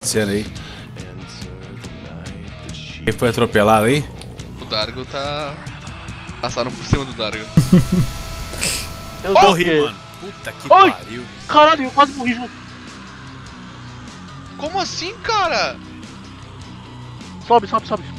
acontecendo aí? Quem foi atropelado aí? O Dargo tá... Passaram por cima do Dargo. Eu Morri, mano. Puta que Ai! pariu. Caralho, eu quase morri junto. Como assim, cara? Sobe, sobe, sobe.